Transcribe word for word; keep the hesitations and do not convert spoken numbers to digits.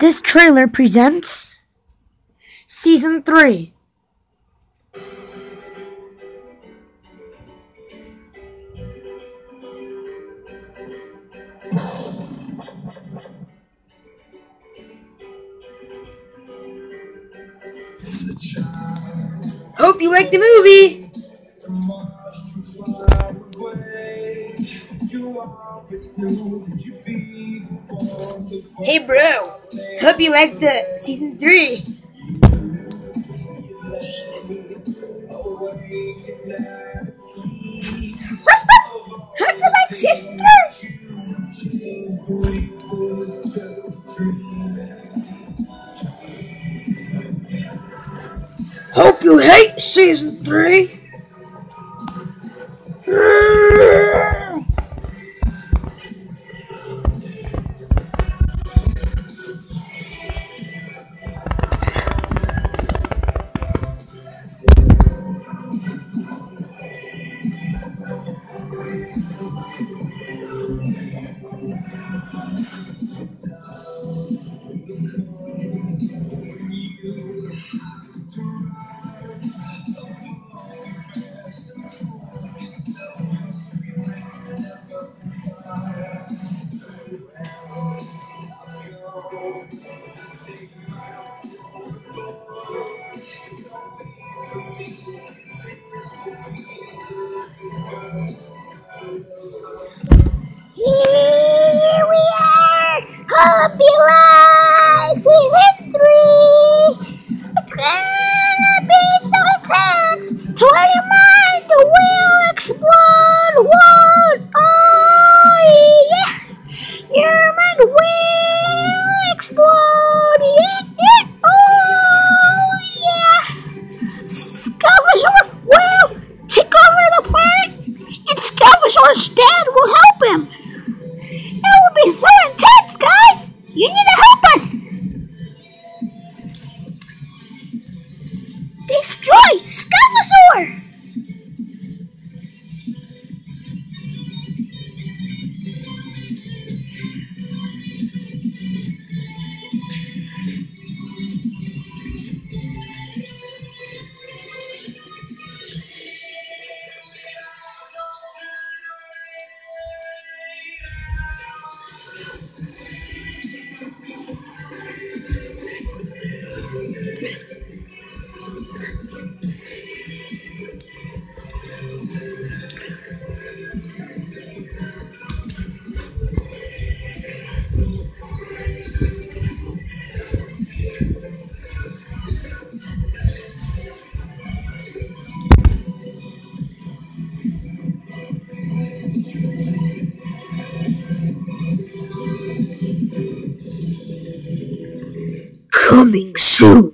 This trailer presents Season three. Hope you like the movie! Hey bro, hope you like the season three. Hope you like season three. Hope you hate season three. Here we are! Hope you like season three! It's gonna be so intense to where your mind will explode! Whoa! Oh yeah! Your mind will explode! Yeah! Yeah! Oh yeah! Skeletor will take over the planet, and Skeletor's dad will help him! It will be so intense, guys! You need to help us! Destroy Skeletor! Coming soon.